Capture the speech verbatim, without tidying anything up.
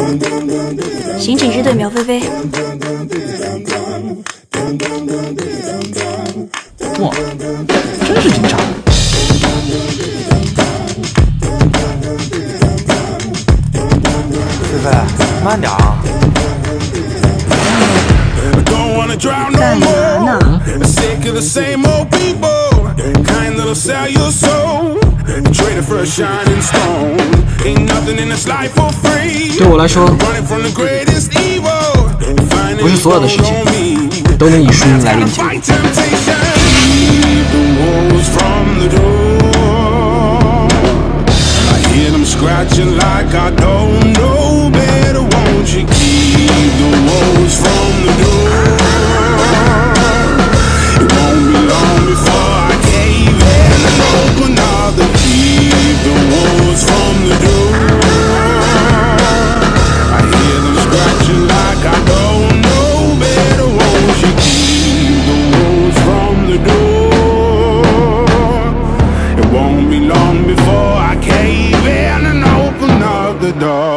刑警支队苗菲菲。 哇，真是警察！ 菲菲，慢点啊！ 干嘛呢？ 对我来说，不是所有的事情都能以输赢来论解。 The door.